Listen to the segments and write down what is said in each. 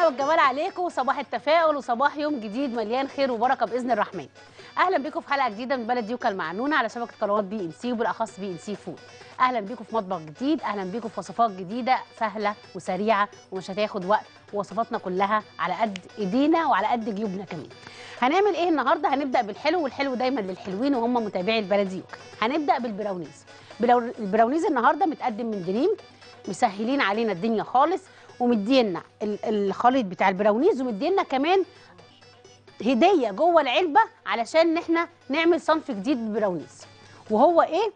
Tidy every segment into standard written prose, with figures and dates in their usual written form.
الهنا والجمال عليكم، صباح التفاؤل وصباح يوم جديد مليان خير وبركه باذن الرحمن. اهلا بيكم في حلقه جديده من بلد يوكا المعنونه على شبكه قنوات بي ان سي وبالاخص بي ان سي فود. اهلا بيكم في مطبخ جديد، اهلا بيكم في وصفات جديده سهله وسريعه ومش هتاخد وقت، ووصفاتنا كلها على قد ايدينا وعلى قد جيوبنا كمان. هنعمل ايه النهارده؟ هنبدا بالحلو، والحلو دايما للحلوين وهم متابعي البلد يوكا. هنبدا بالبراونيز. البراونيز النهارده متقدم من دريم، مسهلين علينا الدنيا خالص، ومدينا الخليط بتاع البراونيز، ومدينا كمان هديه جوه العلبه علشان احنا نعمل صنف جديد بالبراونيز. وهو ايه؟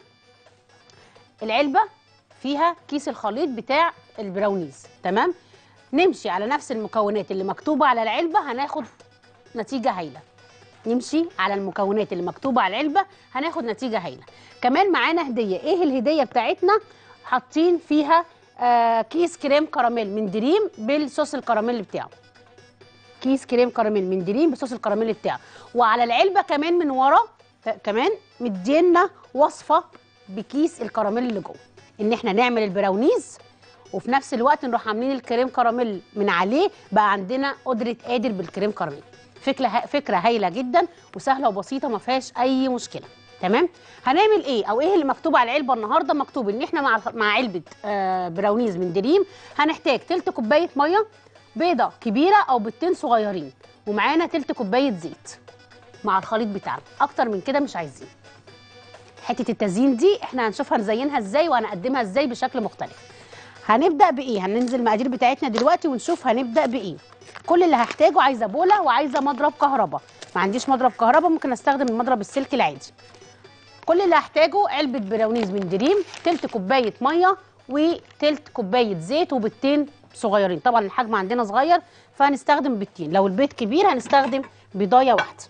العلبه فيها كيس الخليط بتاع البراونيز، تمام؟ نمشي على نفس المكونات اللي مكتوبه على العلبه هناخد نتيجه هايله. نمشي على المكونات اللي مكتوبه على العلبه هناخد نتيجه هايله. كمان معانا هديه. ايه الهديه بتاعتنا؟ حاطين فيها كيس كريم كراميل من دريم بالصوص الكراميل بتاعه. كيس كريم كراميل من دريم بصوص الكراميل بتاعه. وعلى العلبه كمان من ورا كمان مدينا وصفه بكيس الكراميل اللي جوه، ان احنا نعمل البراونيز وفي نفس الوقت نروح عاملين الكريم كراميل من عليه، بقى عندنا قدره قادر بالكريم كراميل. فكره هايله جدا وسهله وبسيطه ما فيهاش اي مشكله. تمام؟ هنعمل ايه او ايه اللي مكتوب على العلبه النهارده؟ مكتوب ان احنا مع علبه براونيز من دريم هنحتاج تلت كوبايه ميه، بيضه كبيره او بيضتين صغيرين، ومعانا تلت كوبايه زيت مع الخليط بتاعنا. اكتر من كده مش عايزين. حته التزيين دي احنا هنشوفها نزينها ازاي وهنقدمها ازاي بشكل مختلف. هنبدا بايه؟ هننزل المقادير بتاعتنا دلوقتي ونشوف هنبدا بايه. كل اللي هحتاجه عايزه بوله وعايزه مضرب كهرباء. ما عنديش مضرب كهرباء ممكن استخدم المضرب السلك العادي. كل اللي هحتاجه علبه براونيز من دريم، تلت كوبايه ميه وتلت كوبايه زيت وبيضتين صغيرين. طبعا الحجم عندنا صغير فهنستخدم بيضتين، لو البيض كبير هنستخدم بيضايه واحده.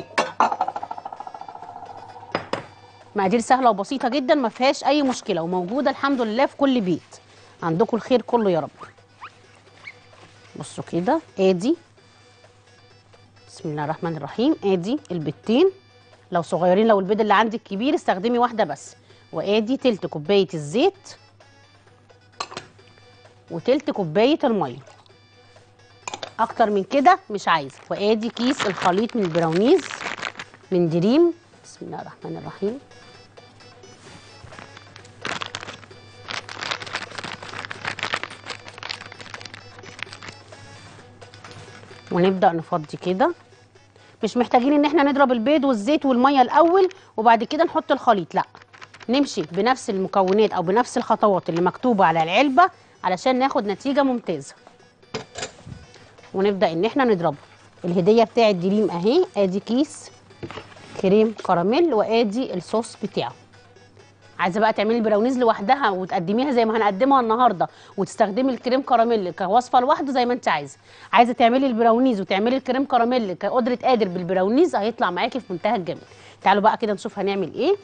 مقادير سهله وبسيطه جدا ما فيهاش اي مشكله، وموجوده الحمد لله في كل بيت. عندكم الخير كله يا رب. بصوا كده، ادي بسم الله الرحمن الرحيم، ادي البيضتين لو صغيرين، لو البيض اللي عندك كبير استخدمي واحده بس. وادي تلت كوبايه الزيت وتلت كوبايه الميه، اكتر من كده مش عايزه. وادي كيس الخليط من البراونيز من دريم، بسم الله الرحمن الرحيم. ونبدا نفضي كده. مش محتاجين ان احنا نضرب البيض والزيت والميه الاول وبعد كده نحط الخليط، لا، نمشي بنفس المكونات او بنفس الخطوات اللي مكتوبه على العلبه علشان ناخد نتيجه ممتازه. ونبدا ان احنا نضربه. الهديه بتاعه دريم اهي، ادي كيس كريم كراميل وادي الصوص بتاعه. عايزه بقى تعملي البراونيز لوحدها وتقدميها زي ما هنقدمها النهارده وتستخدمي الكريم كراميل كوصفه لوحده زي ما انت عايزه. عايزه تعملي البراونيز وتعملي الكريم كراميل كقدره قادر بالبراونيز، هيطلع معاكي في منتهى الجمال. تعالوا بقى كده نشوف هنعمل ايه.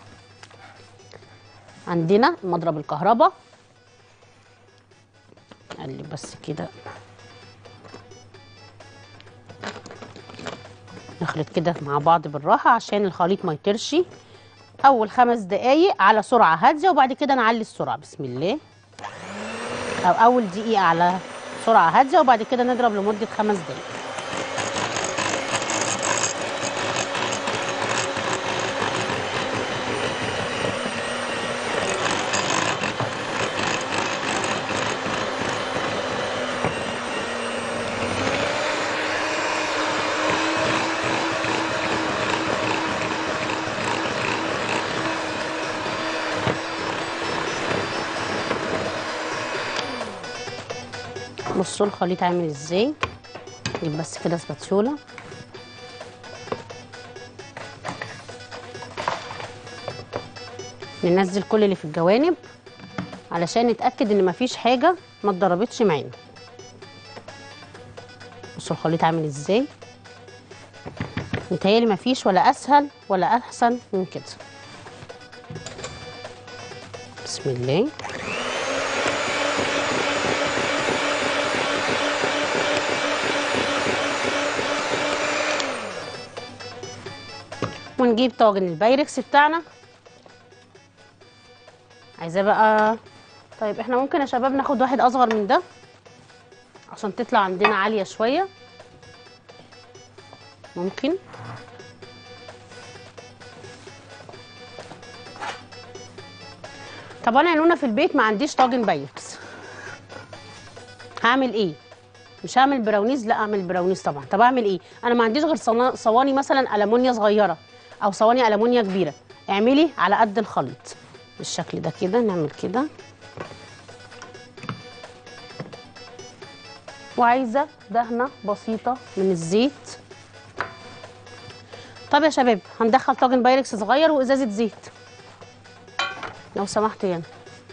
عندنا مضرب الكهرباء، نقلب بس كده، نخلط كده مع بعض بالراحه عشان الخليط ما يطرش. اول 5 دقايق على سرعه هاديه وبعد كده نعلي السرعه، بسم الله. او اول دقيقه على سرعه هاديه وبعد كده نضرب لمده 5 دقايق. بصوا الخليط عامل ازاي. نجيب بس كده سباتشوله ننزل كل اللي في الجوانب علشان نتاكد ان مفيش حاجه ما اتضربتش معانا. بصوا الخليط عامل ازاي. متهيألي مفيش ولا اسهل ولا احسن من كده. بسم الله. ونجيب طاجن البايركس بتاعنا. عايزاه بقى، طيب احنا ممكن يا شباب ناخد واحد اصغر من ده عشان تطلع عندنا عاليه شويه. ممكن طب انا يا نونا في البيت ما عنديش طاجن بايركس، هعمل ايه؟ مش هعمل براونيز، لا اعمل براونيز طبعا. طب اعمل ايه؟ انا ما عنديش غير صواني مثلا المونيا صغيره او صواني المونيا كبيره. اعملي على قد الخليط بالشكل ده كده. نعمل كده، وعايزه دهنه بسيطه من الزيت. طب يا شباب هندخل طاجن بايركس صغير وازازه زيت لو سمحتوا، يعني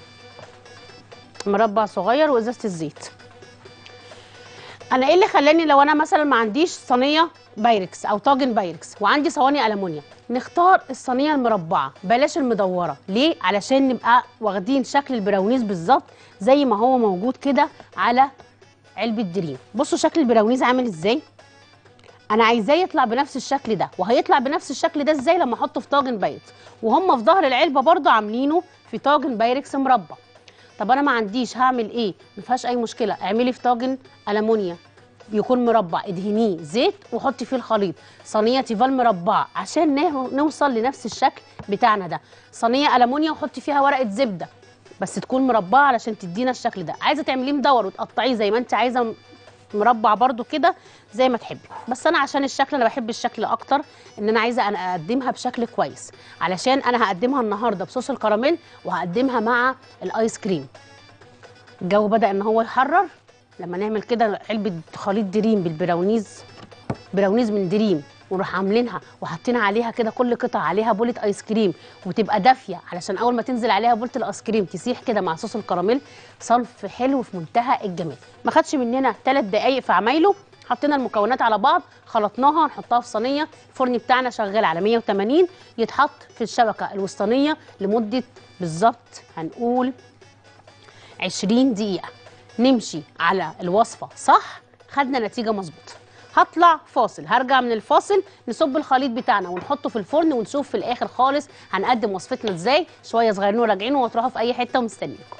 مربع صغير وازازه الزيت. انا ايه اللي خلاني لو انا مثلا ما عنديش صينيه بايركس او طاجن بايركس وعندي صواني المونيا، نختار الصينيه المربعه بلاش المدوره. ليه؟ علشان نبقى واخدين شكل البراونيز بالظبط زي ما هو موجود كده على علبه دريم. بصوا شكل البراونيز عامل ازاي. انا عايزاه يطلع بنفس الشكل ده، وهيطلع بنفس الشكل ده ازاي؟ لما احطه في طاجن بايركس. وهم في ظهر العلبه برضو عاملينه في طاجن بايركس مربع. طب انا ما عنديش، هعمل ايه؟ ما فيهاش اي مشكله، اعملي في طاجن المونيا يكون مربع، ادهنيه زيت وحطي فيه الخليط. صينيه تيفال مربعه عشان نوصل لنفس الشكل بتاعنا ده. صينيه المونيا وحطي فيها ورقه زبده بس تكون مربعه علشان تدينا الشكل ده. عايزه تعمليه مدور وتقطعيه زي ما انت عايزه مربع برضو كده زي ما تحبي. بس انا عشان الشكل، انا بحب الشكل اكتر، ان انا عايزه انا اقدمها بشكل كويس، علشان انا هقدمها النهارده بصوص الكراميل وهقدمها مع الايس كريم. الجو بدأ ان هو يحرر. لما نعمل كده علبه خليط دريم بالبراونيز، براونيز من دريم، ونروح عاملينها وحاطين عليها كده كل قطعه عليها بولة ايس كريم وتبقى دافيه، علشان اول ما تنزل عليها بولة الايس كريم تسيح كده مع صوص الكراميل. صنف حلو في منتهى الجمال. ما خدش مننا 3 دقايق في عمايله. حطينا المكونات على بعض، خلطناها، نحطها في صينيه. الفرن بتاعنا شغال على 180، يتحط في الشبكه الوسطانيه لمده بالظبط هنقول 20 دقيقه. نمشي على الوصفه صح، خدنا نتيجه مظبوطه. هطلع فاصل، هرجع من الفاصل نصب الخليط بتاعنا ونحطه في الفرن، ونشوف في الاخر خالص هنقدم وصفتنا ازاي. شويه صغيرين وراجعين، وهتروحوا في اي حته ومستنيكم.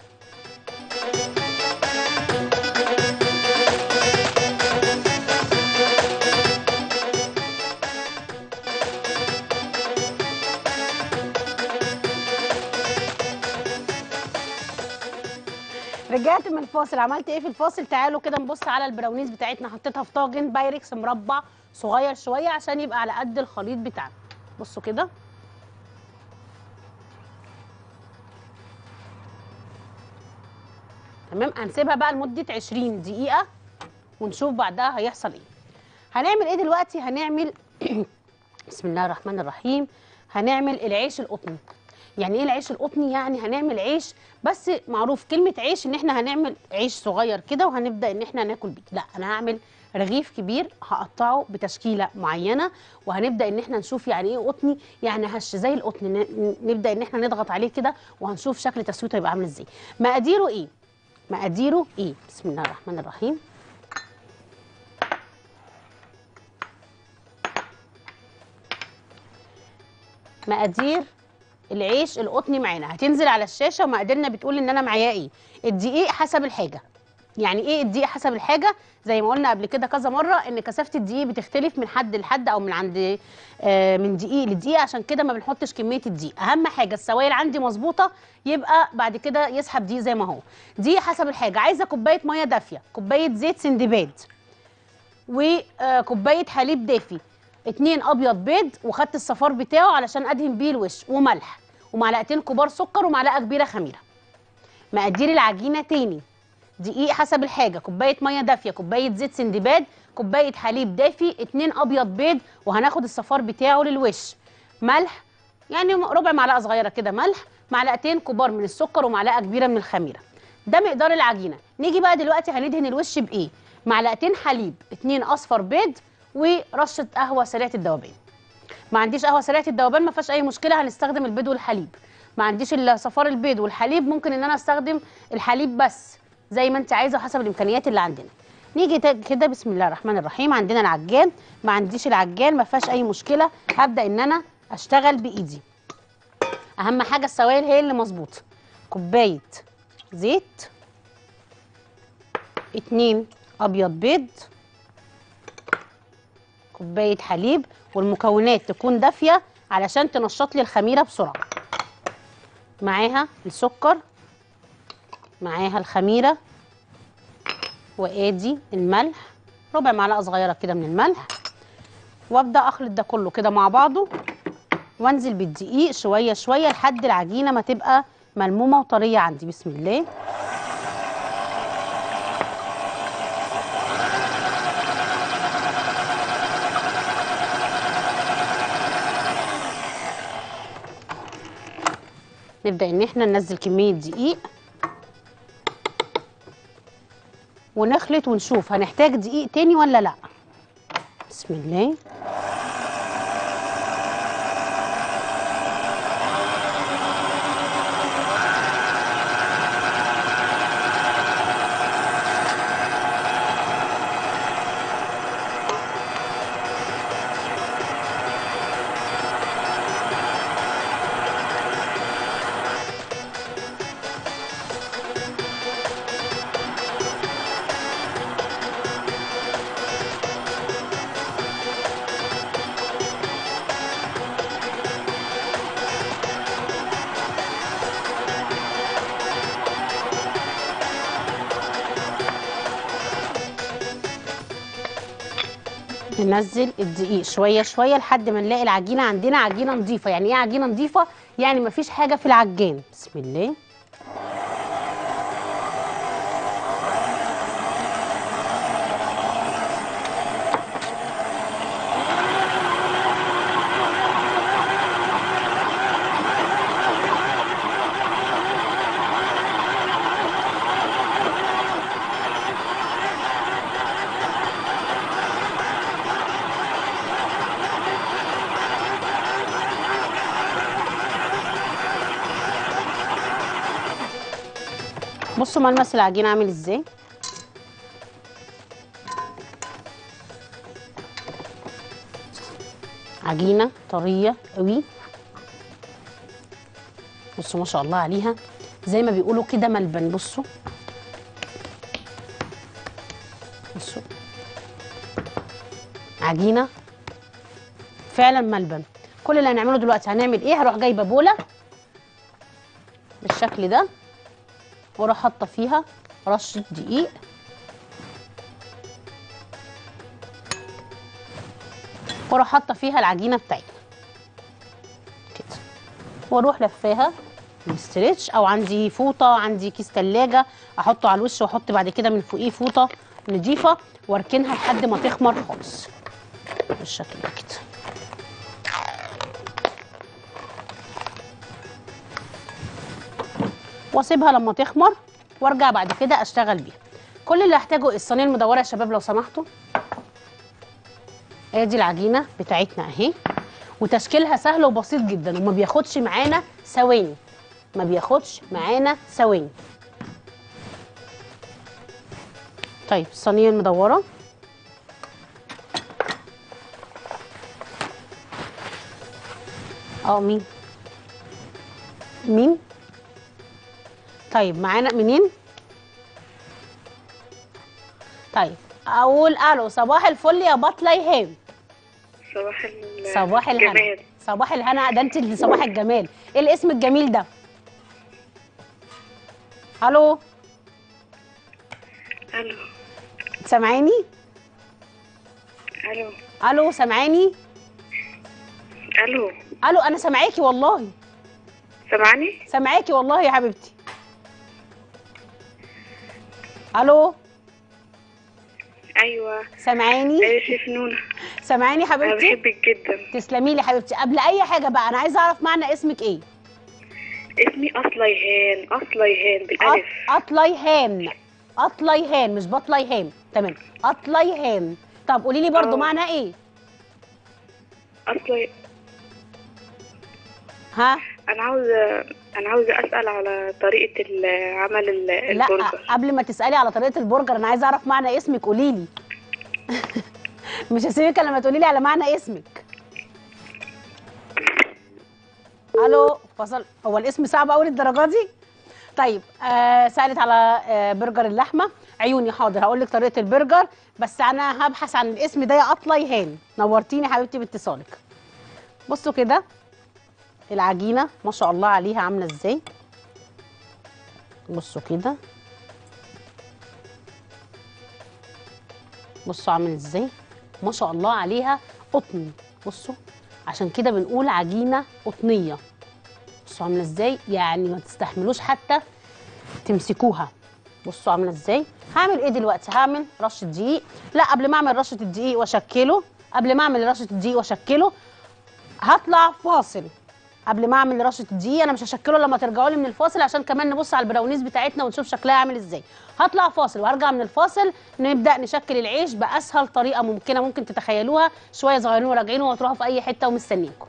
رجعت من الفاصل. عملت ايه في الفاصل؟ تعالوا كده نبص على البراونيز بتاعتنا. حطيتها في طاجن بايركس مربع صغير شويه عشان يبقى على قد الخليط بتاعنا. بصوا كده، تمام. هنسيبها بقى لمده 20 دقيقه ونشوف بعدها هيحصل ايه. هنعمل ايه دلوقتي؟ هنعمل بسم الله الرحمن الرحيم، هنعمل العيش القطني. يعني ايه العيش القطني؟ يعني هنعمل عيش، بس معروف كلمه عيش ان احنا هنعمل عيش صغير كده وهنبدا ان احنا ناكل بيه. لا، انا هعمل رغيف كبير هقطعه بتشكيله معينه، وهنبدا ان احنا نشوف يعني ايه قطني، يعني هش زي القطن. نبدا ان احنا نضغط عليه كده وهنشوف شكل تسويته يبقى عامل ازاي. مقاديره ايه؟ مقاديره ايه؟ بسم الله الرحمن الرحيم. مقادير العيش القطني معانا هتنزل على الشاشه، ومقاديرنا بتقول ان انا معايا ايه. الدقيق حسب الحاجه. يعني ايه الدقيق حسب الحاجه؟ زي ما قلنا قبل كده كذا مره ان كثافه الدقيق بتختلف من حد لحد، او من عند من دقيق لدقيق، عشان كده ما بنحطش كميه الدقيق. اهم حاجه السوائل عندي مظبوطه، يبقى بعد كده يسحب دقيق زي ما هو. دقيق حسب الحاجه. عايزه كوبايه ميه دافيه، كوبايه زيت سندباد، وكوبايه حليب دافي، 2 ابيض بيض وخدت الصفار بتاعه علشان ادهن بيه الوش، وملح، ومعلقتين كبار سكر، ومعلقه كبيره خميره. مقادير العجينه تاني: دقيق حسب الحاجه، كوبايه ميه دافيه، كوبايه زيت سندباد، كوبايه حليب دافي، 2 ابيض بيض وهناخد الصفار بتاعه للوش، ملح يعني ربع معلقه صغيره كده ملح، معلقتين كبار من السكر، ومعلقه كبيره من الخميره. ده مقدار العجينه. نيجي بقى دلوقتي هندهن الوش بايه؟ معلقتين حليب، 2 اصفر بيض، ورشه قهوه سريعه الذوبان. ما عنديش قهوه سريعه الذوبان ما فيهاش اي مشكله، هنستخدم البيض والحليب. ما عنديش الا صفار البيض والحليب، ممكن ان انا استخدم الحليب بس زي ما انت عايزه وحسب الامكانيات اللي عندنا. نيجي كده بسم الله الرحمن الرحيم. عندنا العجان، ما عنديش العجان ما فيهاش اي مشكله، هبدا ان انا اشتغل بايدي. اهم حاجه السوائل هي اللي مظبوطه. كوبايه زيت، 2 ابيض بيض، كوبايه حليب، والمكونات تكون دافيه علشان تنشط لي الخميره بسرعه. معاها السكر، معاها الخميره، وادي الملح، ربع معلقه صغيره كده من الملح، وابدا اخلط ده كله كده مع بعضه، وانزل بالدقيق شويه شويه لحد العجينه ما تبقى ملمومه وطريه عندي. بسم الله. نبدا ان احنا ننزل كميه دقيق ونخلط ونشوف هنحتاج دقيق تاني ولا لا. بسم الله. ننزل الدقيق شويه شويه لحد ما نلاقي العجينه عندنا عجينه نظيفه. يعني ايه عجينه نظيفه؟ يعني مفيش حاجه في العجان. بسم الله. بصوا ملمس العجينه عامل ازاي. عجينه طريه قوي. بصوا ما شاء الله عليها، زي ما بيقولوا كده ملبن. بصوا بصوا، عجينه فعلا ملبن. كل اللي هنعمله دلوقتي هنعمل ايه؟ هروح جايبه بوله بالشكل ده، واروح حاطه فيها رشه دقيق، واروح حاطه فيها العجينه بتاعتنا كده، واروح لفاها بالستريتش، او عندي فوطه، عندي كيس تلاجة احطه على الوش، واحط بعد كده من فوقيه فوطه نضيفه، واركنها لحد ما تخمر خالص بالشكل ده كده. واسيبها لما تخمر، وارجع بعد كده اشتغل بيها. كل اللي هحتاجه الصينيه المدوره يا شباب لو سمحتوا. ادي العجينه بتاعتنا اهي، وتشكيلها سهل وبسيط جدا، وما بياخدش معانا ثواني، ما بياخدش معانا ثواني. طيب الصينيه المدوره مين مين؟ طيب معانا منين؟ طيب اقول الو. صباح الفل يا بطله ايهاب. صباح الهنا. صباح الهنا. ده انت اللي صباح الجمال. ايه الاسم الجميل ده؟ الو الو. سامعاني؟ الو الو سامعاني؟ الو. الو انا سامعاكي والله. سامعاني؟ سامعاكي والله يا حبيبتي. الو. ايوه سامعاني؟ ايوه شيف نونا. سامعاني انا حبيبتي؟ بحبك جدا. تسلمي لي حبيبتي. قبل اي حاجه بقى انا عايزه اعرف معنى اسمك ايه؟ اسمي اصليهان. اصليهان بالالف. اطليهان. اطليهان مش بطليهان. تمام اطليهان. طب قولي لي برضو معنى ايه؟ اصلي. ها؟ انا عاوزه اسال على طريقه عمل البرجر. لا قبل ما تسالي على طريقه البرجر انا عايزه اعرف معنى اسمك. قولي لي. مش هسيبك الا لما تقولي لي على معنى اسمك. الو. فصل. هو الاسم صعب قوي للدرجه دي؟ طيب سالت على برجر اللحمه. عيوني حاضر، هقول لك طريقه البرجر، بس انا هبحث عن الاسم ده يا قطله يهان. نورتيني حبيبتي باتصالك. بصوا كده العجينه ما شاء الله عليها عامله ازاي. بصوا كده، بصوا عامل ازاي، ما شاء الله عليها قطن. بصوا عشان كده بنقول عجينه قطنيه. بصوا عامله ازاي، يعني ما تستحملوش حتى تمسكوها. بصوا عامله ازاي. هعمل ايه دلوقتي؟ هعمل رشه دقيق. لا، قبل ما اعمل رشه الدقيق واشكله، هطلع فاصل. قبل ما اعمل رشه الدقيق انا مش هشكله لما ترجعوا لي من الفاصل، عشان كمان نبص على البراونيز بتاعتنا ونشوف شكلها عامل ازاي. هطلع فاصل وهرجع من الفاصل نبدا نشكل العيش باسهل طريقه ممكنه ممكن تتخيلوها. شويه صغيرين وراجعين، وهتروحوا في اي حته ومستنيينكم.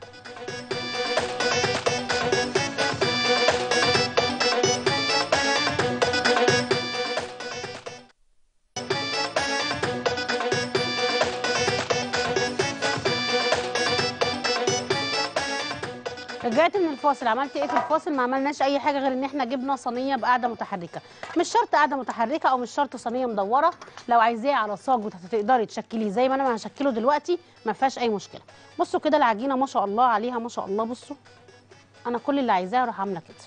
رجعت من الفاصل. عملت ايه في الفاصل؟ ما عملناش اي حاجه غير ان احنا جبنا صينيه بقاعده متحركه. مش شرط قاعده متحركه او مش شرط صينيه مدوره، لو عايزاه على صاج وتقدري تشكليه زي ما انا هشكله دلوقتي ما فيهاش اي مشكله. بصوا كده العجينه ما شاء الله عليها ما شاء الله. بصوا انا كل اللي عايزاه اروح عامله كده.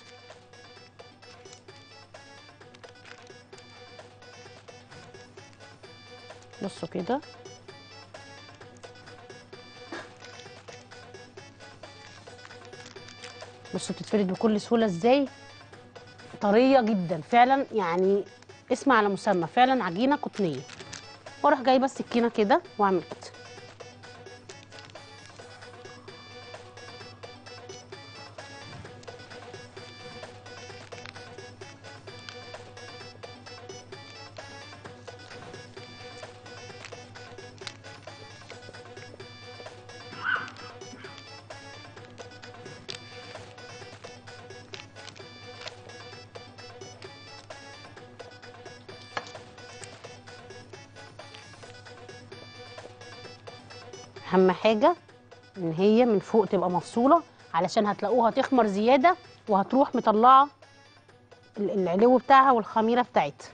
بصوا كده، بصوا بتتفرد بكل سهوله ازاي، طريه جدا فعلا، يعني اسم على مسمى، فعلا عجينه قطنيه. واروح جايبه السكينه كده واعمل كده. اهم حاجه ان هي من فوق تبقى مفصوله، علشان هتلاقوها تخمر زياده وهتروح مطلعه العلو بتاعها والخميره بتاعتها.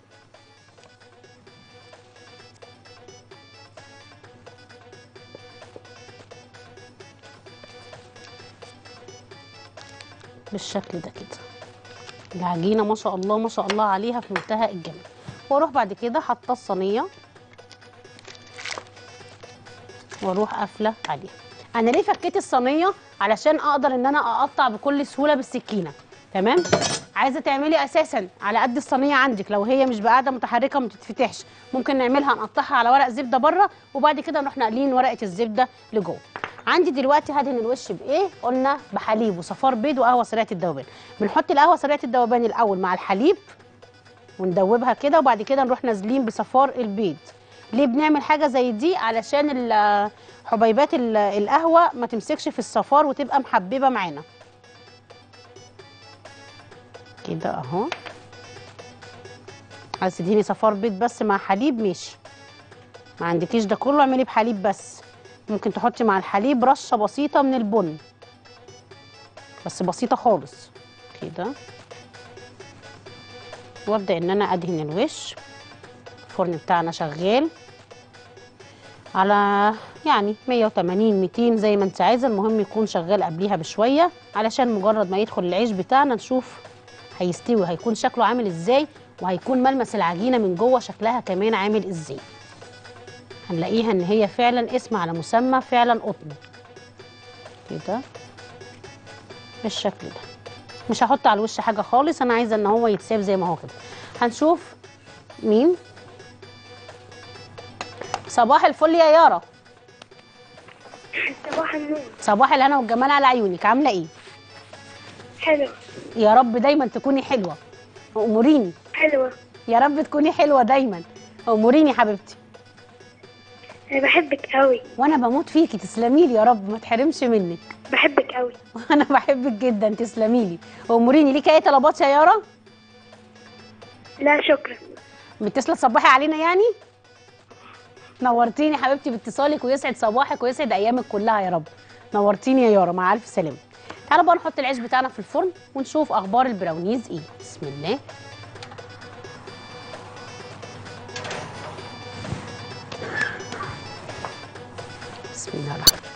بالشكل ده كده العجينه ما شاء الله ما شاء الله عليها في منتهى الجمال. واروح بعد كده حاطه الصينيه واروح قافله عليها. انا ليه فكيت الصينيه؟ علشان اقدر ان انا اقطع بكل سهوله بالسكينه. تمام. عايزه تعملي اساسا على قد الصينيه عندك، لو هي مش بقاعده متحركه ما تتفتحش، ممكن نعملها نقطعها على ورق زبده بره، وبعد كده نروح نقلين ورقه الزبده لجوه. عندي دلوقتي هدهن الوش بايه؟ قلنا بحليب وصفار بيض وقهوه سريعه الذوبان. بنحط القهوه سريعه الذوبان الاول مع الحليب وندوبها كده، وبعد كده نروح نازلين بصفار البيض. ليه بنعمل حاجه زي دي؟ علشان حبيبات القهوه ما تمسكش في الصفار وتبقى محببه معانا كده اهو. عايز تدهني صفار بيض بس مع حليب ماشي، ما عندكيش ده كله اعملي بحليب بس. ممكن تحطي مع الحليب رشه بسيطه من البن، بس بسيطه خالص كده. وابدا ان انا ادهن الوش. الفرن بتاعنا شغال على يعني 180 200 زي ما انت عايزه، المهم يكون شغال قبليها بشويه، علشان مجرد ما يدخل العيش بتاعنا نشوف هيستوي هيكون شكله عامل ازاي، وهيكون ملمس العجينه من جوه شكلها كمان عامل ازاي. هنلاقيها ان هي فعلا اسم على مسمى، فعلا قطن كده بالشكل ده. مش هحط على الوش حاجه خالص، انا عايزه ان هو يتساب زي ما هو كده. هنشوف مين. صباح الفل يا يارا. صباح النور. صباح الهنا والجمال على عيونك، عامله ايه؟ حلو. يا رب دايما تكوني حلوه. اموريني. حلوة. يا رب تكوني حلوه دايما. اموريني حبيبتي. أنا بحبك قوي. وانا بموت فيكي، تسلمي لي يا رب ما تحرمش منك. بحبك قوي. وانا بحبك جدا، تسلمي لي. اموريني، ليكي اي طلبات يا يارا؟ لا شكرا. متصله تصبحي علينا يعني؟ نورتيني حبيبتي باتصالك، ويسعد صباحك ويسعد ايامك كلها يا رب. نورتيني يا يارا، مع الف سلامه. تعالوا بقى نحط العيش بتاعنا في الفرن ونشوف اخبار البراونيز ايه. بسم الله. بسم الله الرحمن الرحيم.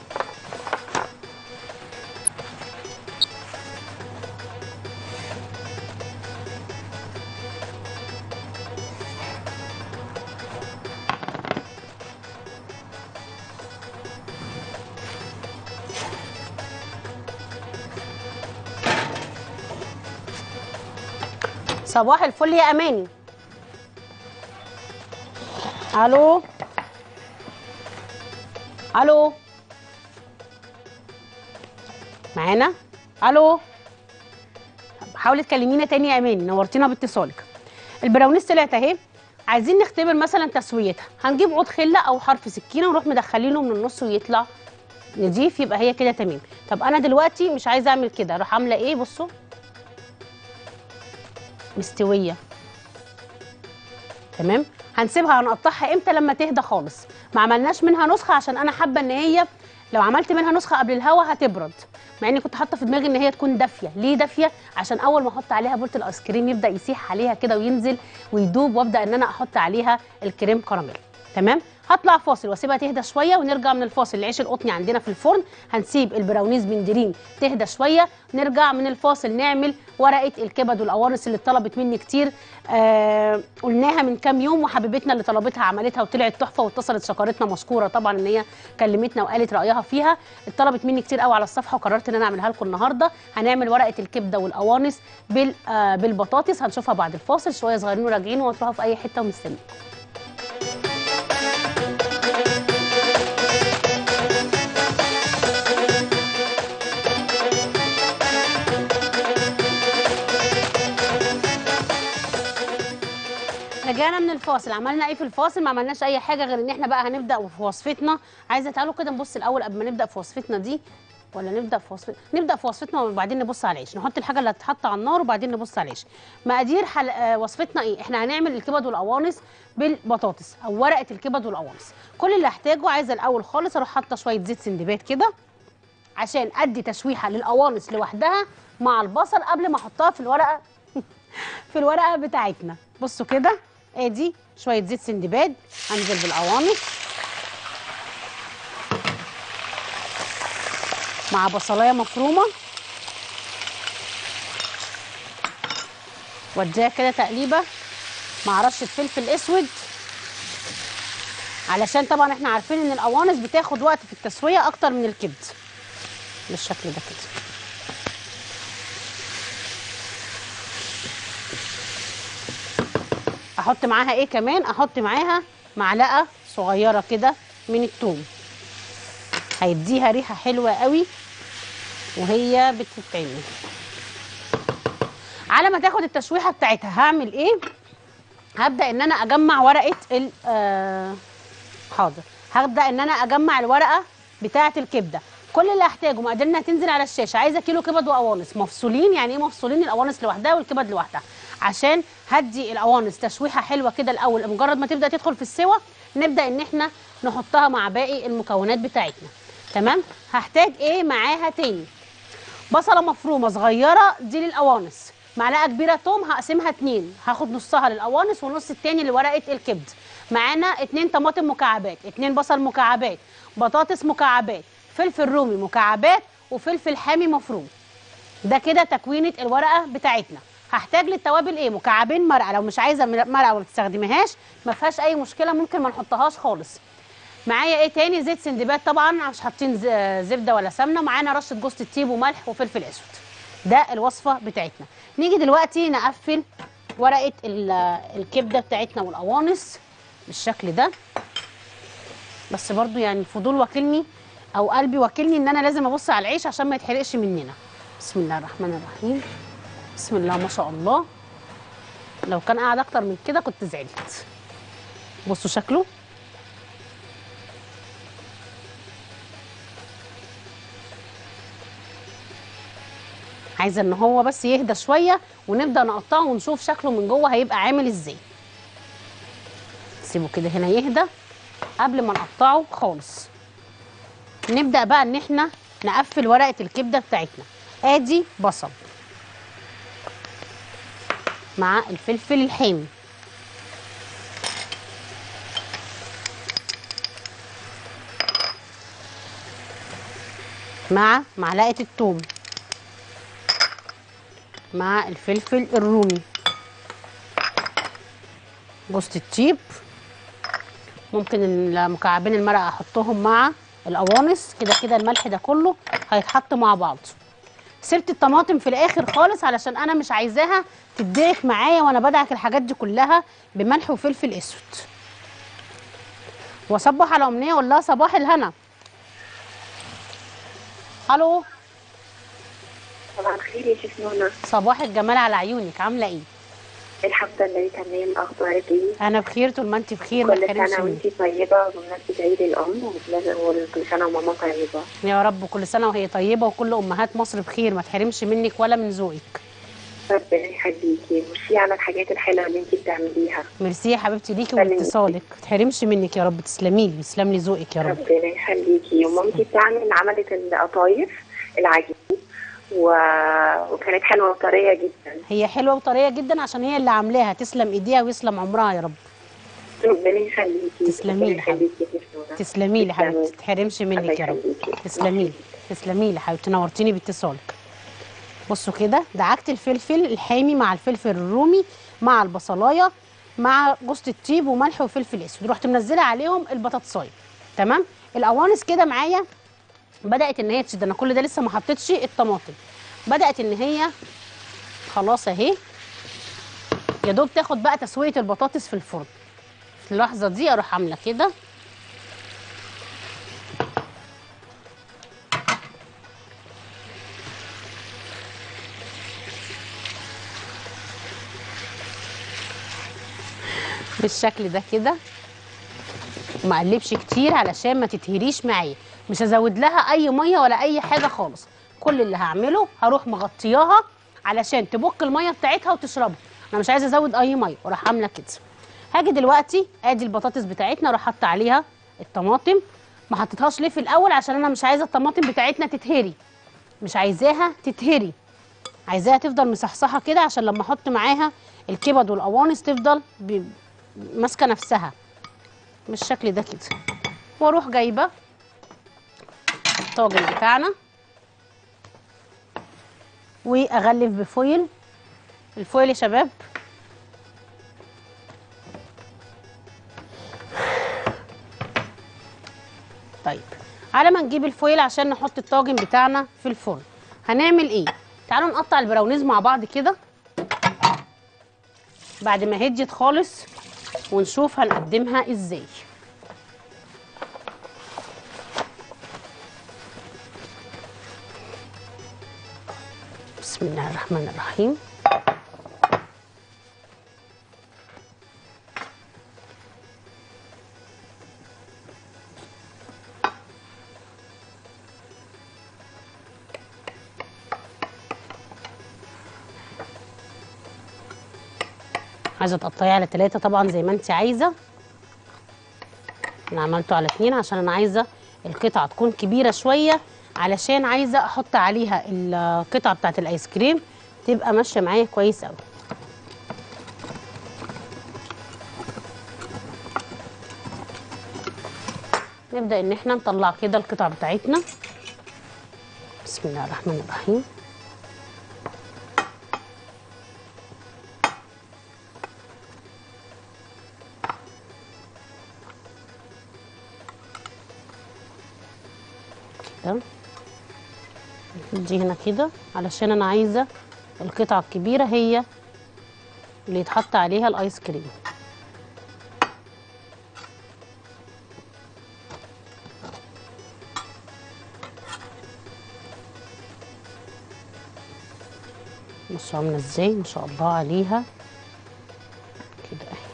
صباح الفل يا اماني. الو الو معانا؟ الو حاولي تكلمينا تاني يا اماني، نورتينا باتصالك. البراونيز طلعت اهي. عايزين نختبر مثلا تسويتها، هنجيب عود خله او حرف سكينه ونروح مدخلينه من النص ويطلع نضيف، يبقى هي كده تمام. طب انا دلوقتي مش عايزه اعمل كده، اروح عامله ايه؟ بصوا مستويه تمام. هنسيبها، هنقطعها امتى؟ لما تهدى خالص. ما عملناش منها نسخه عشان انا حابه ان هي لو عملت منها نسخه قبل الهوا هتبرد، مع اني كنت حاطه في دماغي ان هي تكون دافيه. ليه دافيه؟ عشان اول ما احط عليها بولت الايس كريم يبدا يسيح عليها كده وينزل ويدوب، وابدا ان انا احط عليها الكريم كراميل. تمام. هطلع فاصل واسيبها تهدى شويه، ونرجع من الفاصل. العيش القطني عندنا في الفرن، هنسيب البراونيز بندرين تهدى شويه، نرجع من الفاصل نعمل ورقه الكبد والقوانص اللي اتطلبت مني كتير. قلناها من كام يوم، وحبيبتنا اللي طلبتها عملتها وطلعت تحفه، واتصلت شكرتنا مشكوره طبعا ان هي كلمتنا وقالت رايها فيها. اتطلبت مني كتير قوي على الصفحه، وقررت ان انا اعملها لكم النهارده. هنعمل ورقه الكبده والقوانص بالبطاطس. هنشوفها بعد الفاصل. شويه صغيرين وراجعين، وهتروحوا في اي حته ومستنيين. رجعنا من الفاصل. عملنا ايه في الفاصل؟ ما عملناش اي حاجه غير ان احنا بقى هنبدا في وصفتنا. عايزه تعالوا كده نبص الاول قبل ما نبدا في وصفتنا دي، ولا نبدا في وصفتنا؟ نبدا في وصفتنا وبعدين نبص على العيش. نحط الحاجه اللي هتتحط على النار وبعدين نبص على العيش. مقادير وصفتنا ايه؟ احنا هنعمل الكبد والقوانص بالبطاطس او ورقه الكبد والقوانص. كل اللي هحتاجه، عايزه الاول خالص اروح حاطه شويه زيت سندباد كده عشان ادي تشويحه للقوانص لوحدها مع البصل قبل ما احطها في الورقه في الورقه بتاعتنا. بصوا كده، ادي شويه زيت سندباد، انزل بالقوانص مع بصلايه مفرومه، واديها كده تقليبه مع رشه فلفل اسود، علشان طبعا احنا عارفين ان القوانص بتاخد وقت في التسويه اكتر من الكبد. بالشكل ده كده. احط معاها ايه كمان؟ احط معاها معلقه صغيره كده من الثوم، هيديها ريحه حلوه قوي وهي بتتعمل. على ما تاخد التشويحه بتاعتها هعمل ايه؟ هبدا ان انا اجمع ورقه حاضر. هبدا ان انا اجمع الورقه بتاعه الكبده. كل اللي هحتاجه، مقاديرنا هتنزل على الشاشه. عايزه كيلو كبد وقوانص مفصولين. يعني ايه مفصولين؟ القوانص لوحدها والكبد لوحدها، عشان هدي القوانص تشويحه حلوه كده الاول. مجرد ما تبدا تدخل في السوا نبدا ان احنا نحطها مع باقي المكونات بتاعتنا. تمام. هحتاج ايه معاها تاني؟ بصله مفرومه صغيره دي للقوانص، معلقه كبيره توم هقسمها 2، هاخد نصها للقوانص ونص التاني لورقه الكبد. معانا 2 طماطم مكعبات، 2 بصل مكعبات، بطاطس مكعبات، فلفل رومي مكعبات، وفلفل حامي مفروم. ده كده تكوينه الورقه بتاعتنا. هحتاج للتوابل ايه؟ مكعبين مرقه. لو مش عايزه مرقه وما تستخدميهاش ما فيهاش اي مشكله، ممكن ما نحطهاش خالص. معايا ايه تاني؟ زيت سندباد طبعا، مش حاطين زبده ولا سمنه. معانا رشه جوز الطيب وملح وفلفل اسود. ده الوصفه بتاعتنا. نيجي دلوقتي نقفل ورقه الكبده بتاعتنا والقوانص بالشكل ده. بس برضو يعني الفضول واكلني او قلبي واكلني ان انا لازم ابص على العيش عشان ما يتحرقش مننا. بسم الله الرحمن الرحيم. بسم الله ما شاء الله. لو كان قاعد اكتر من كده كنت زعلت. بصوا شكله. عايزه ان هو بس يهدى شويه ونبدا نقطعه ونشوف شكله من جوه هيبقى عامل ازاي. سيبه كده هنا يهدى قبل ما نقطعه خالص. نبدا بقى ان احنا نقفل ورقه الكبده بتاعتنا. ادي بصل مع الفلفل الحامي، مع معلقه الثوم مع الفلفل الرومي، جوز الطيب، ممكن مكعبين المرقه احطهم مع القوانص. كده كده الملح ده كله هيتحط مع بعض. سبت الطماطم في الاخر خالص علشان انا مش عايزاها تدعك معايا وانا بدعك الحاجات دي كلها بملح وفلفل اسود. واصبح على امنيه اقول لها صباح الهنا. الو. صباح الخير يا شيخ نونا. صباح الجمال على عيونك، عامله ايه؟ الحمد لله تمام. اخبارك ايه؟ انا بخير طول ما انت بخير، ما كل تحرمش سنه منك. وانت طيبه بمناسبه عيد الام، وكل سنه وماما طيبه. يا رب كل سنه وهي طيبه وكل امهات مصر بخير، ما تحرمش منك ولا من ذوقك. ربنا يخليكي، ميرسي على الحاجات الحلوه اللي انت بتعمليها. ميرسي يا حبيبتي ليكي سلمي. واتصالك، ما تحرمش منك يا رب. تسلمي لي، يسلم لي ذوقك يا رب. ربنا يخليكي. ومامتي عملت القطايف العجين وكانت حلوه وطريه جدا. هي حلوه وطريه جدا عشان هي اللي عاملاها، تسلم ايديها ويسلم عمرها يا رب. ربنا يخليكي. تسلمي لي حبيبتي. تسلمي لي حبيبتي، ما تحرمش منك يا رب. تسلمي لي، تسلمي لي حبيبتي، نورتيني باتصالك. بصوا كده دعكت الفلفل الحامي مع الفلفل الرومي مع البصلايه مع جوز الطيب وملح وفلفل اسود، رحت منزله عليهم البطاطسايه. تمام. القوانص كده معايا بدات ان هي تشد، انا كل ده لسه ما حطيتش الطماطم، بدات ان هي خلاص اهي يا دوب تاخد بقى تسويه البطاطس في الفرن. في اللحظه دي اروح عامله كده بالشكل ده كده، وما اقلبش كتير علشان ما تتهريش معايا. مش هزود لها اي ميه ولا اي حاجه خالص. كل اللي هعمله هروح مغطياها علشان تبك الميه بتاعتها وتشربها. انا مش عايزه ازود اي ميه، واروح عامله كده. هاجي دلوقتي ادي البطاطس بتاعتنا، اروح حاطه عليها الطماطم. ما حطيتهاش ليه في الاول؟ عشان انا مش عايزه الطماطم بتاعتنا تتهري، مش عايزاها تتهري، عايزاها تفضل مصحصحه كده عشان لما احط معاها الكبد والقوانص تفضل ماسكه نفسها بالشكل ده كده. واروح جايبه الطاجن بتاعنا واغلف بفويل. الفويل يا شباب طيب، على ما نجيب الفويل عشان نحط الطاجن بتاعنا في الفرن هنعمل ايه؟ تعالوا نقطع البراونيز مع بعض كده بعد ما هديت خالص ونشوف هنقدمها ازاي. بسم الله الرحمن الرحيم. عايزه تقطعيه على 3 طبعا زي ما انت عايزه. انا عملته على 2 عشان انا عايزه القطعه تكون كبيره شويه، علشان عايزه احط عليها القطعه بتاعت الايس كريم تبقى ماشيه معايا كويس قوي. نبدا ان احنا نطلع كده القطع بتاعتنا. بسم الله الرحمن الرحيم. كده دي هنا كده علشان انا عايزه القطعه الكبيره هي اللي يتحط عليها الايس كريم. بصوا عامله ازاي ما شاء الله عليها كده اهي.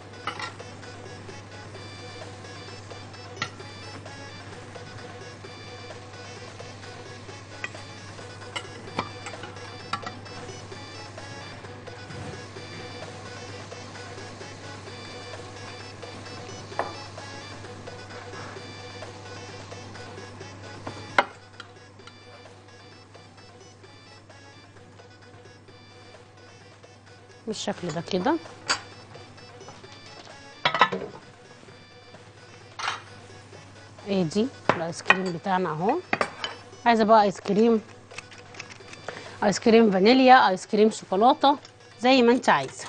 بالشكل ده كده. ادي الايس كريم بتاعنا اهو. عايزه بقى ايس كريم، ايس كريم فانيليا، ايس كريم شوكولاته، زي ما انت عايزه.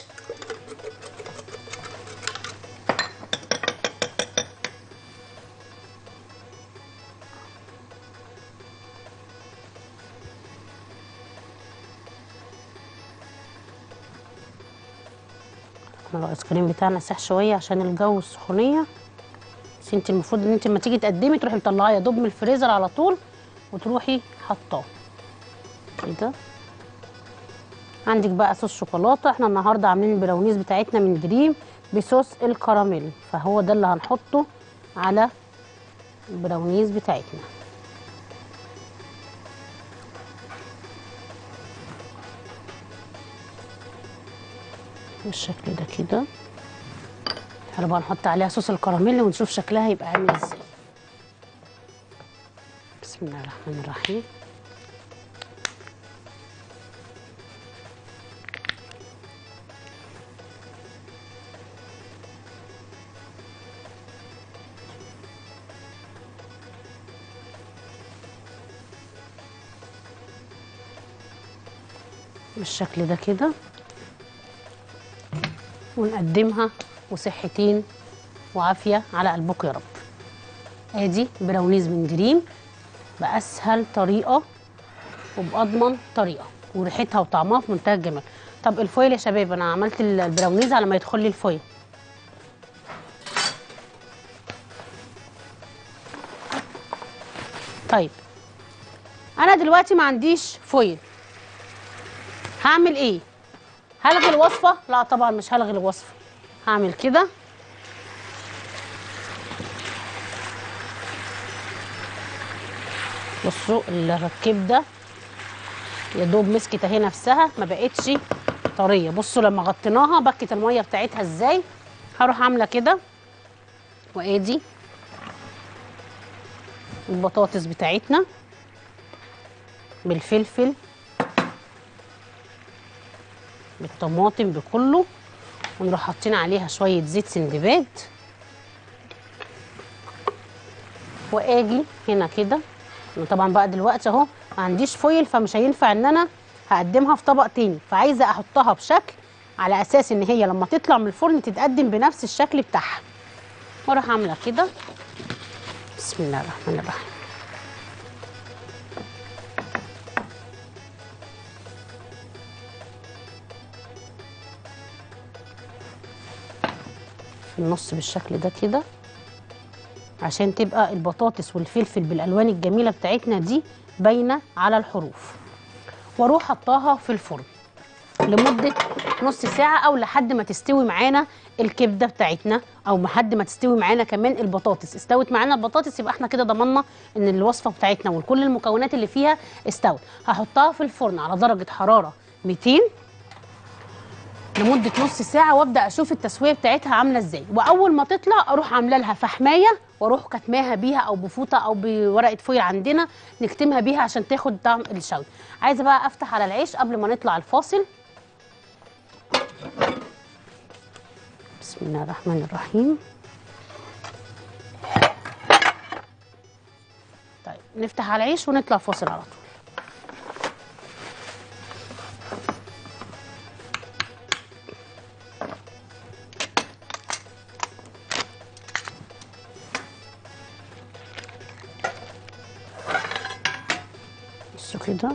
احنا الايس كريم بتاعنا ساح شويه عشان الجو والسخونيه، بس انت المفروض ان انت لما تيجي تقدمي تروحي مطلعاه يا دوب من الفريزر على طول وتروحي حطاه كده. عندك بقى صوص شوكولاته، احنا النهارده عاملين البراونيز بتاعتنا من دريم بصوص الكراميل، فهو ده اللي هنحطه على البراونيز بتاعتنا. بالشكل ده كده. تعالوا بقى نحط عليها صوص الكراميل ونشوف شكلها يبقى عامل ازاي. بسم الله الرحمن الرحيم. بالشكل ده كده، ونقدمها وصحتين وعافيه على قلبكم يا رب. ادي براونيز من دريم باسهل طريقه وباضمن طريقه، وريحتها وطعمها في منتهى الجمال. طب الفويل يا شباب، انا عملت البراونيز على ما يدخل لي الفويل. طيب انا دلوقتي ما عنديش فويل، هعمل ايه؟ هلغي الوصفه؟ لا طبعا مش هلغي الوصفه. هعمل كده، بصوا الكبده يا دوب مسكت اهي نفسها، ما بقتش طريه. بصوا لما غطيناها بكت الميه بتاعتها ازاي. هروح عامله كده، وادي البطاطس بتاعتنا بالفلفل بالطماطم بكله، ونروح حاطين عليها شويه زيت سندباد، واجي هنا كده. طبعا بقى دلوقتي اهو ما عنديش فويل، فمش هينفع ان انا هقدمها في طبق تاني، فعايزه احطها بشكل على اساس ان هي لما تطلع من الفرن تتقدم بنفس الشكل بتاعها. واروح عامله كده. بسم الله الرحمن الرحيم. في النص بالشكل ده كده، عشان تبقى البطاطس والفلفل بالالوان الجميله بتاعتنا دي باينه على الحروف. واروح حطاها في الفرن لمده نص ساعه او لحد ما تستوي معانا الكبده بتاعتنا، او لحد ما تستوي معانا كمان البطاطس. استوت معانا البطاطس يبقى احنا كده ضمننا ان الوصفه بتاعتنا وكل المكونات اللي فيها استوت. هحطها في الفرن على درجه حراره 200 لمده نص ساعه، وابدا اشوف التسويه بتاعتها عامله ازاي. واول ما تطلع اروح عامله لها فحمايه، واروح كتماها بيها او بفوطه او بورقه فويل عندنا نكتمها بيها عشان تاخد طعم الشوي. عايزه بقى افتح على العيش قبل ما نطلع الفاصل. بسم الله الرحمن الرحيم. طيب نفتح على العيش ونطلع فاصل على طول. بصوا كده.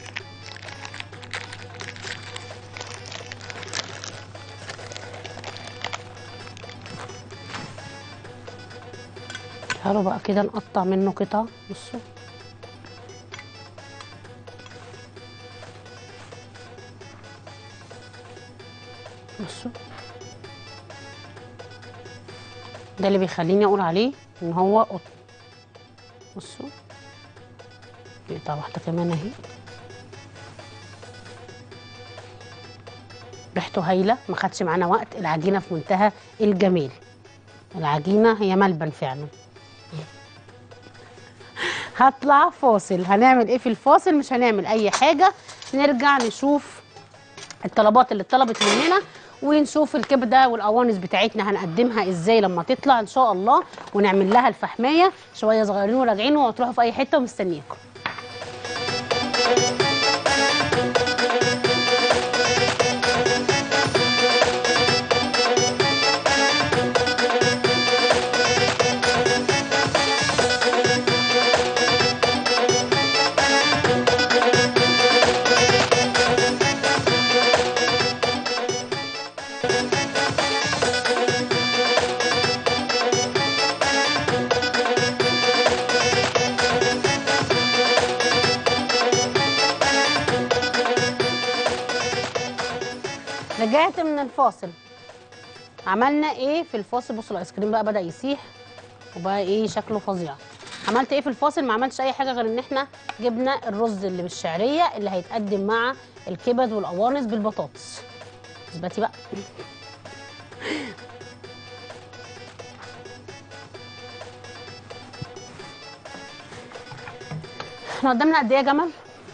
تعالوا بقى كده نقطع منه قطع. بصوا بصوا، ده اللي بيخليني اقول عليه ان هو قطن. بصوا قطعه واحده كمان اهي، ريحته هايله، ما خدش معانا وقت. العجينه في منتهى الجمال، العجينه هي ملبن فعلا. هطلع فاصل. هنعمل ايه في الفاصل؟ مش هنعمل اي حاجه، نرجع نشوف الطلبات اللي اتطلبت مننا ونشوف الكبده والقوانص بتاعتنا هنقدمها ازاي لما تطلع ان شاء الله، ونعمل لها الفحمايه. شويه صغيرين وراجعين، وهتروحوا في اي حته ومستنياكم. رجعت من الفاصل. عملنا ايه في الفاصل؟ بصوا الايس كريم بقى بدأ يسيح وبقى ايه شكله فظيع. عملت ايه في الفاصل؟ ما عملتش اي حاجه غير ان احنا جبنا الرز اللي بالشعريه اللي هيتقدم مع الكبد والقوانص بالبطاطس. اثبتي بقى. احنا قدامنا قد ايه يا جمال؟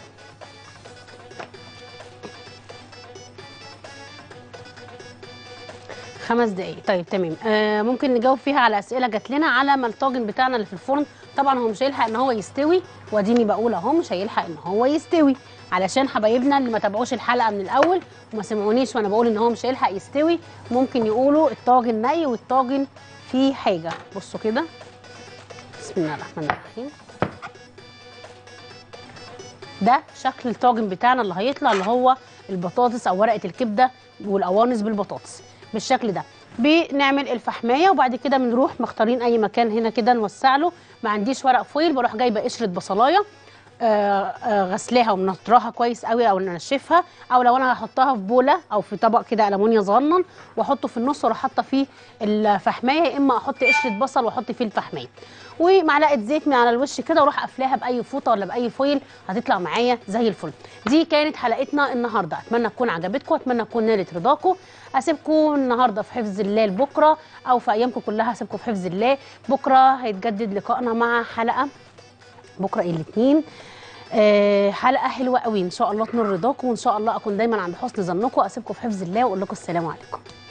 خمس دقايق. طيب تمام. ممكن نجاوب فيها على اسئله جات لنا على ما الطاجن بتاعنا اللي في الفرن. طبعا هو مش هيلحق ان هو يستوي، واديني بقول اهو مش هيلحق ان هو يستوي، علشان حبايبنا اللي ما تابعوش الحلقه من الاول وما سمعونيش وانا بقول ان هو مش هيلحق يستوي، ممكن يقولوا الطاجن ني والطاجن فيه حاجه. بصوا كده، بسم الله الرحمن الرحيم. ده شكل الطاجن بتاعنا اللي هيطلع، اللي هو البطاطس او ورقه الكبده والقوانص بالبطاطس بالشكل ده. بنعمل الفحمايه وبعد كده بنروح مختارين اي مكان هنا كده نوسع له. ما عنديش ورق فويل، بروح جايبه قشره بصلايه غسلاها ومنطراها كويس قوي او ننشفها، او لو انا هحطها في بوله او في طبق كده المونيا صغنن واحطه في النص واروح حاطه فيه الفحمايه، يا اما احط قشره بصل واحط فيه الفحمايه ومعلقه زيت من على الوش كده، واروح قافلاها باي فوطه ولا باي فويل، هتطلع معايا زي الفل. دي كانت حلقتنا النهارده، اتمنى تكون عجبتكم، اتمنى تكون نالت رضاكم. اسيبكم النهارده في حفظ الله لبكره، او في ايامكم كلها اسيبكم في حفظ الله. بكره هيتجدد لقائنا مع حلقه بكره الاثنين، حلقه حلوه قوي ان شاء الله تنور رضاكم، وان شاء الله اكون دايما عند حسن ظنكم. اسيبكم في حفظ الله واقول لكم السلام عليكم.